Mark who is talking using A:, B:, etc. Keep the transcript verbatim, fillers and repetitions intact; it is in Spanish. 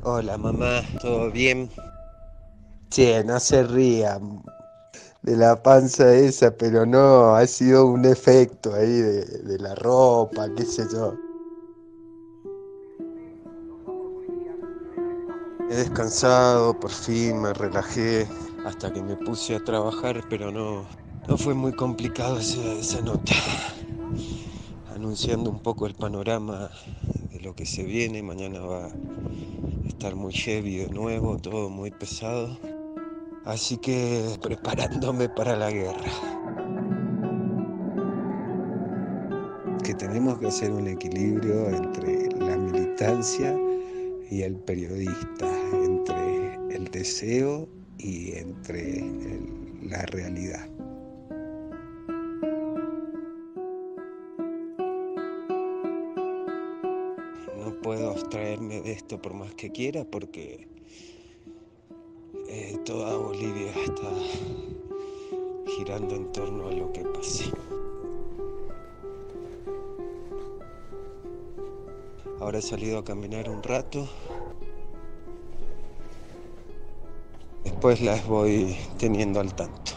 A: Hola mamá, ¿todo bien? Che, no se rían de la panza esa, pero no, ha sido un efecto ahí de, de la ropa, qué sé yo. He descansado, por fin me relajé hasta que me puse a trabajar, pero no, no fue muy complicado esa, esa nota, anunciando un poco el panorama de lo que se viene. Mañana va a estar muy heavy de nuevo, todo muy pesado, así que preparándome para la guerra. Que tenemos que hacer un equilibrio entre la militancia y el periodista, entre el deseo y entre el- la realidad. No puedo abstraerme de esto por más que quiera porque eh, toda Bolivia está girando en torno a lo que pase. Ahora he salido a caminar un rato, después las voy teniendo al tanto.